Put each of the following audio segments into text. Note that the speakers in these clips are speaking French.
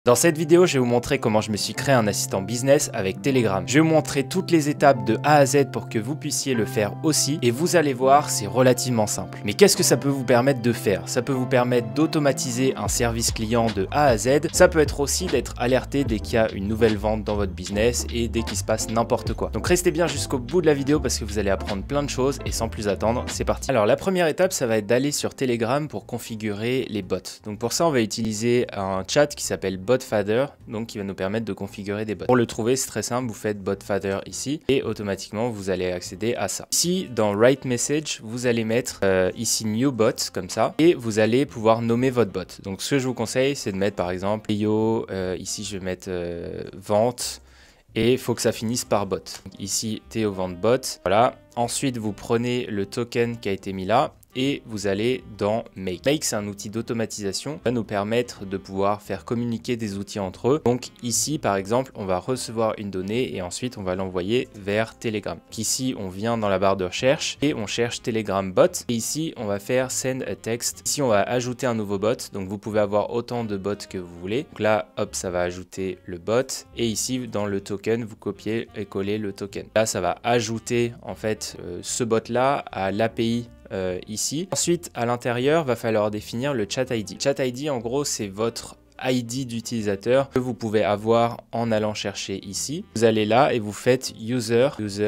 Dans cette vidéo, je vais vous montrer comment je me suis créé un assistant business avec Telegram. Je vais vous montrer toutes les étapes de A à Z pour que vous puissiez le faire aussi et vous allez voir, c'est relativement simple. Mais qu'est-ce que ça peut vous permettre de faire? Ça peut vous permettre d'automatiser un service client de A à Z. Ça peut être aussi d'être alerté dès qu'il y a une nouvelle vente dans votre business et dès qu'il se passe n'importe quoi. Donc restez bien jusqu'au bout de la vidéo parce que vous allez apprendre plein de choses et sans plus attendre, c'est parti. Alors la première étape, ça va être d'aller sur Telegram pour configurer les bots. Donc pour ça, on va utiliser un chat qui s'appelle BotFader, donc qui va nous permettre de configurer des bots. Pour le trouver, c'est très simple, vous faites BotFader ici et automatiquement vous allez accéder à ça. Ici, dans Write Message, vous allez mettre ici New Bot comme ça et vous allez pouvoir nommer votre bot. Donc ce que je vous conseille, c'est de mettre par exemple Yo, ici je vais mettre vente et il faut que ça finisse par bot. Donc, ici Théo vente bot, voilà. Ensuite, vous prenez le token qui a été mis là et vous allez dans Make. Make, c'est un outil d'automatisation qui va nous permettre de pouvoir faire communiquer des outils entre eux. Donc ici, par exemple, on va recevoir une donnée et ensuite on va l'envoyer vers Telegram. Donc, ici, on vient dans la barre de recherche et on cherche Telegram bot. Et ici, on va faire Send a text. Ici, on va ajouter un nouveau bot. Donc vous pouvez avoir autant de bots que vous voulez. Donc là, hop, ça va ajouter le bot. Et ici, dans le token, vous copiez et collez le token. Là, ça va ajouter en fait ce bot-là à l'API ici. Ensuite, à l'intérieur, va falloir définir le chat ID. Chat ID, en gros, c'est votre ID d'utilisateur que vous pouvez avoir en allant chercher ici. Vous allez là et vous faites user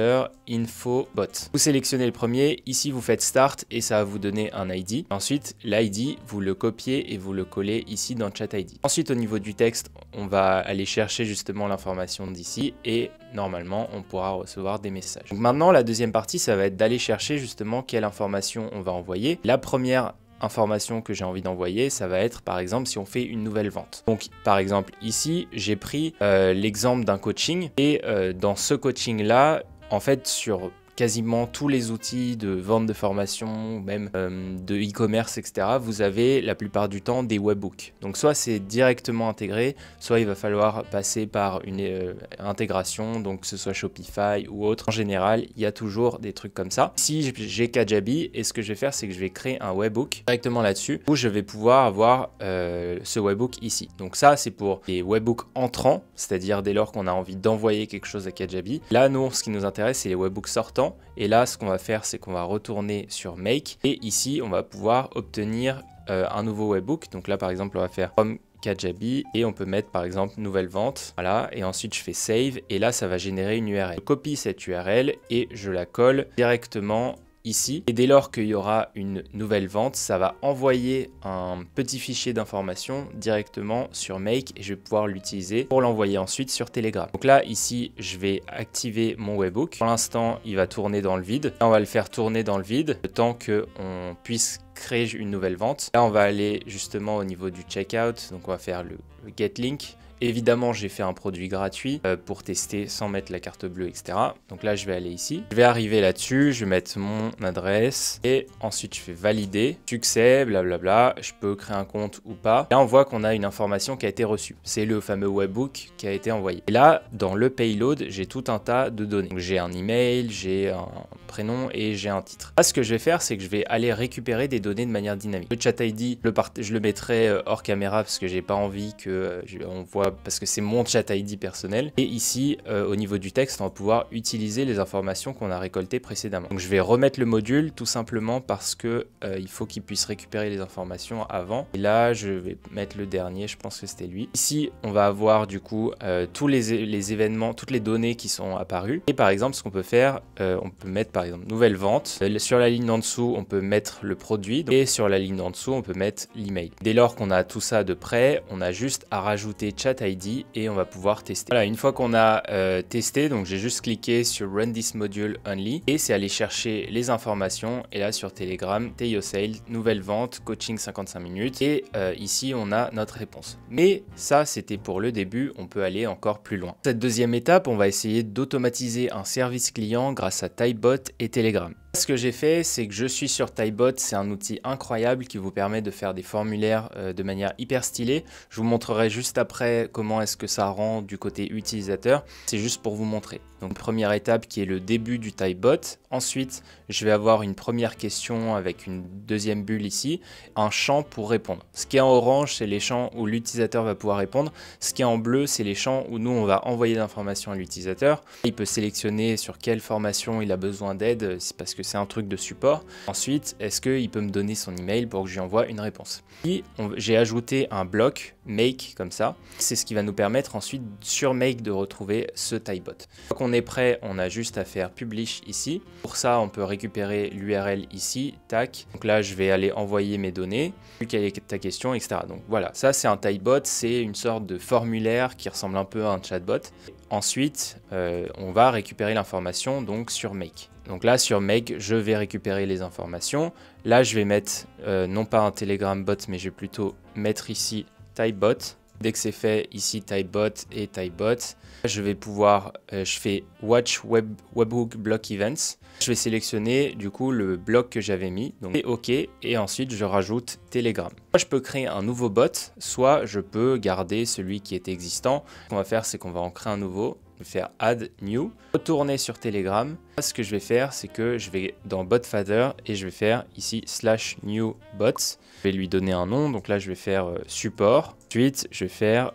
info bot. Vous sélectionnez le premier, ici vous faites start et ça va vous donner un ID. Ensuite, l'ID, vous le copiez et vous le collez ici dans chat ID. Ensuite, au niveau du texte, on va aller chercher justement l'information d'ici et normalement, on pourra recevoir des messages. Donc maintenant, la deuxième partie, ça va être d'aller chercher justement quelle information on va envoyer. La première information que j'ai envie d'envoyer, ça va être par exemple si on fait une nouvelle vente. Donc par exemple ici, j'ai pris l'exemple d'un coaching et dans ce coaching là, en fait sur quasiment tous les outils de vente de formation, même de e-commerce, etc., vous avez la plupart du temps des webhooks. Donc soit c'est directement intégré, soit il va falloir passer par une intégration, donc que ce soit Shopify ou autre. En général, il y a toujours des trucs comme ça. Si j'ai Kajabi, et ce que je vais faire, c'est que je vais créer un webhook directement là-dessus, où je vais pouvoir avoir ce webhook ici. Donc ça, c'est pour les webhooks entrants, c'est-à-dire dès lors qu'on a envie d'envoyer quelque chose à Kajabi. Là, nous, ce qui nous intéresse, c'est les webhooks sortants. Et là, ce qu'on va faire, c'est qu'on va retourner sur Make. Et ici, on va pouvoir obtenir un nouveau webhook. Donc là, par exemple, on va faire from Kajabi et on peut mettre par exemple nouvelle vente. Voilà. Et ensuite, je fais save. Et là, ça va générer une URL. Je copie cette URL et je la colle directement ici. Et dès lors qu'il y aura une nouvelle vente, ça va envoyer un petit fichier d'information directement sur Make et je vais pouvoir l'utiliser pour l'envoyer ensuite sur Telegram. Donc là, ici, je vais activer mon webhook. Pour l'instant, il va tourner dans le vide. Là, on va le faire tourner dans le vide le temps qu'on puisse créer une nouvelle vente. Là, on va aller justement au niveau du checkout. Donc, on va faire le get link. Évidemment, j'ai fait un produit gratuit pour tester sans mettre la carte bleue, etc. Donc là, je vais aller ici. Je vais arriver là-dessus, je vais mettre mon adresse et ensuite, je fais valider. Succès, blablabla. Je peux créer un compte ou pas. Là, on voit qu'on a une information qui a été reçue. C'est le fameux webhook qui a été envoyé. Et là, dans le payload, j'ai tout un tas de données. J'ai un email, j'ai un prénom et j'ai un titre. Là, ce que je vais faire, c'est que je vais aller récupérer des données de manière dynamique. Le chat ID, je le mettrai hors caméra parce que j'ai pas envie que on voit parce que c'est mon chat ID personnel. Et ici, au niveau du texte, on va pouvoir utiliser les informations qu'on a récoltées précédemment. Donc je vais remettre le module tout simplement parce que il faut qu'il puisse récupérer les informations avant. Et là, je vais mettre le dernier, je pense que c'était lui. Ici, on va avoir du coup tous les événements, toutes les données qui sont apparues. Et par exemple, ce qu'on peut faire, on peut mettre par exemple nouvelle vente. Sur la ligne en dessous, on peut mettre le produit. Et sur la ligne en dessous, on peut mettre l'email. Dès lors qu'on a tout ça de près, on a juste à rajouter chat ID et on va pouvoir tester. Voilà, une fois qu'on a testé, donc j'ai juste cliqué sur Run this module only et c'est aller chercher les informations et là sur Telegram, Théo Sale, nouvelle vente, coaching 55 minutes et ici on a notre réponse. Mais ça c'était pour le début, on peut aller encore plus loin. Cette deuxième étape, on va essayer d'automatiser un service client grâce à Typebot et Telegram. Ce que j'ai fait, c'est que je suis sur Typebot, c'est un outil incroyable qui vous permet de faire des formulaires de manière hyper stylée. Je vous montrerai juste après comment est-ce que ça rend du côté utilisateur. C'est juste pour vous montrer. Donc première étape qui est le début du typebot. Ensuite, je vais avoir une première question avec une deuxième bulle ici, un champ pour répondre. Ce qui est en orange, c'est les champs où l'utilisateur va pouvoir répondre. Ce qui est en bleu, c'est les champs où nous, on va envoyer l'information à l'utilisateur. Il peut sélectionner sur quelle formation il a besoin d'aide, parce que c'est un truc de support. Ensuite, est-ce qu'il peut me donner son email pour que je lui envoie une réponse. Puis, j'ai ajouté un bloc make comme ça. C'est ce qui va nous permettre ensuite sur make de retrouver ce typebot. Une fois qu'on est prêt, on a juste à faire publish ici. Pour ça, on peut récupérer l'URL ici, tac. Donc là, je vais aller envoyer mes données, vu quelle est ta question, etc. Donc voilà, ça c'est un typebot, c'est une sorte de formulaire qui ressemble un peu à un chatbot. Ensuite, on va récupérer l'information donc sur make. Donc là, sur make, je vais récupérer les informations. Là, je vais mettre non pas un Telegram bot, mais je vais plutôt mettre ici typebot. Dès que c'est fait, ici typebot et typebot, je vais pouvoir, je fais watch webhook block events. Je vais sélectionner du coup le bloc que j'avais mis, donc OK, et ensuite je rajoute Telegram. Soit je peux créer un nouveau bot, soit je peux garder celui qui est existant. Ce qu'on va faire, c'est qu'on va en créer un nouveau. Je vais faire add new, retourner sur Telegram. Ce que je vais faire, c'est que je vais dans botfather et je vais faire ici /new bots. Je vais lui donner un nom, donc là je vais faire support. Ensuite, je vais faire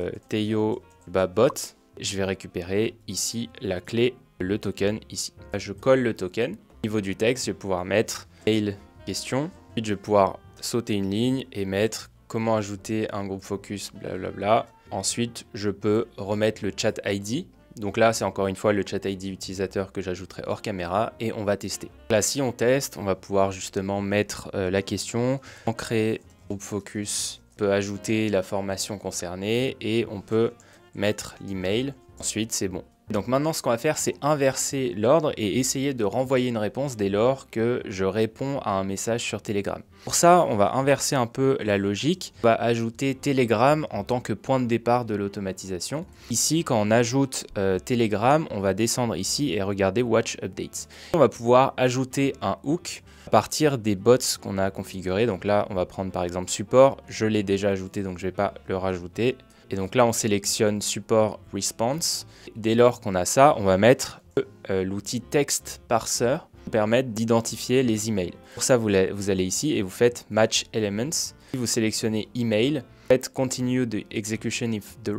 Teo bot. Je vais récupérer ici la clé, le token ici. Là, je colle le token. Au niveau du texte, je vais pouvoir mettre mail question. Ensuite, je vais pouvoir sauter une ligne et mettre comment ajouter un groupe focus, blablabla. Ensuite, je peux remettre le chat ID. Donc là, c'est encore une fois le chat ID utilisateur que j'ajouterai hors caméra et on va tester. Là, si on teste, on va pouvoir justement mettre la question, on crée groupe focus, on peut ajouter la formation concernée et on peut mettre l'email. Ensuite, c'est bon. Donc maintenant, ce qu'on va faire, c'est inverser l'ordre et essayer de renvoyer une réponse dès lors que je réponds à un message sur Telegram. Pour ça, on va inverser un peu la logique. On va ajouter Telegram en tant que point de départ de l'automatisation. Ici, quand on ajoute Telegram, on va descendre ici et regarder Watch Updates. On va pouvoir ajouter un hook à partir des bots qu'on a configurés. Donc là, on va prendre par exemple support. Je l'ai déjà ajouté, donc je ne vais pas le rajouter. Et donc là, on sélectionne Support Response. Dès lors qu'on a ça, on va mettre l'outil Text Parser qui permet d'identifier les emails. Pour ça, vous allez ici et vous faites Match Elements. Vous sélectionnez Email. Faites Continue the execution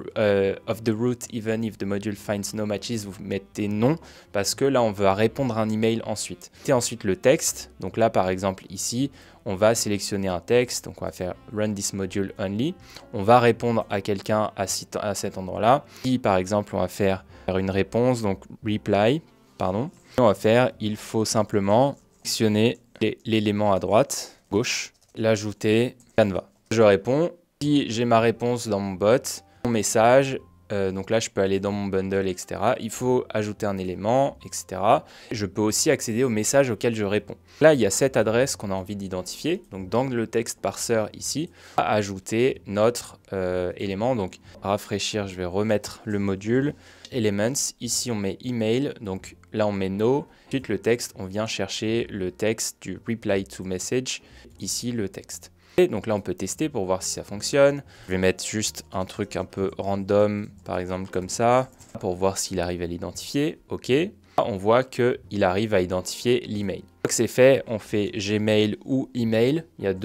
of the route even if the module finds no matches. Vous mettez non parce que là, on va répondre à un email ensuite. Et ensuite le texte. Donc là, par exemple, ici, on va sélectionner un texte. Donc on va faire Run this module only. On va répondre à quelqu'un à cet endroit-là. Si par exemple, on va faire une réponse, donc reply, pardon. Et on va faire, il faut simplement sélectionner l'élément à droite, gauche, l'ajouter, Canva. Je réponds. Si j'ai ma réponse dans mon bot, mon message, donc là je peux aller dans mon bundle, etc. Il faut ajouter un élément, etc. Je peux aussi accéder au message auquel je réponds. Là il y a cette adresse qu'on a envie d'identifier. Donc dans le texte parser ici, on va ajouter notre élément. Donc rafraîchir, je vais remettre le module Elements. Ici on met email, donc là on met no. Ensuite le texte, on vient chercher le texte du reply to message. Ici le texte. Donc là on peut tester pour voir si ça fonctionne. Je vais mettre juste un truc un peu random, par exemple comme ça, pour voir s'il arrive à l'identifier. OK. On voit qu'il arrive à identifier l'email. Une fois que c'est fait, on fait Gmail ou email. Il y a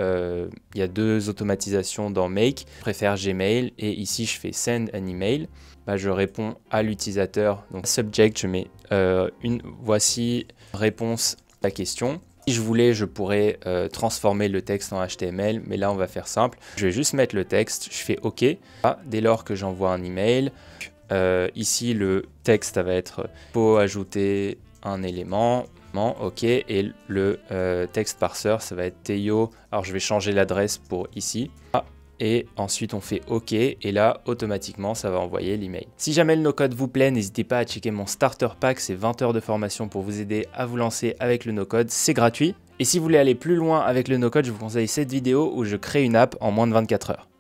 deux automatisations dans Make. Je préfère Gmail et ici je fais Send an email. Bah, je réponds à l'utilisateur. Donc subject, je mets voici réponse à la question. Si je voulais, je pourrais transformer le texte en HTML, mais là, on va faire simple. Je vais juste mettre le texte, je fais OK. Dès lors que j'envoie un email, ici, le texte va être « faut ajouter un élément ». OK, et le texte parser, ça va être Teo. Alors, je vais changer l'adresse pour ici. Et ensuite on fait OK et là automatiquement ça va envoyer l'email. Si jamais le no-code vous plaît, n'hésitez pas à checker mon starter pack, c'est 20 heures de formation pour vous aider à vous lancer avec le no-code, c'est gratuit. Et si vous voulez aller plus loin avec le no-code, je vous conseille cette vidéo où je crée une app en moins de 24 heures.